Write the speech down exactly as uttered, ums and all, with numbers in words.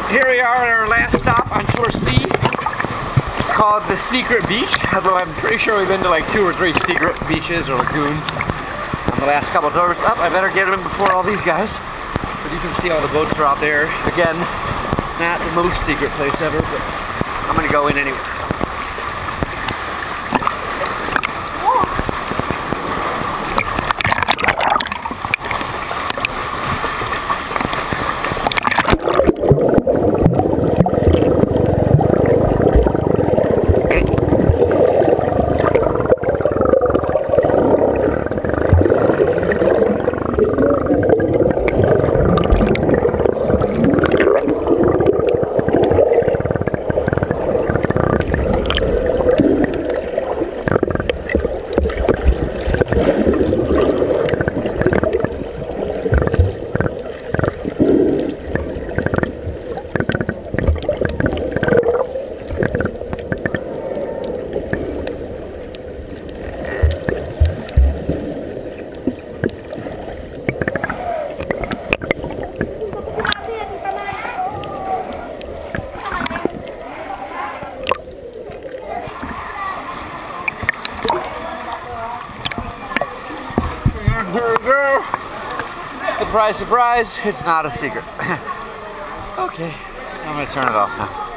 Here we are at our last stop on tour C. It's called the Secret Beach, although I'm pretty sure we've been to like two or three secret beaches or lagoons on the last couple tours. Up, oh, I better get them before all these guys. But you can see all the boats are out there. Again, not the most secret place ever, but I'm gonna go in anyway. Here we go. Surprise, surprise, it's not a secret. Okay, I'm gonna turn it off now.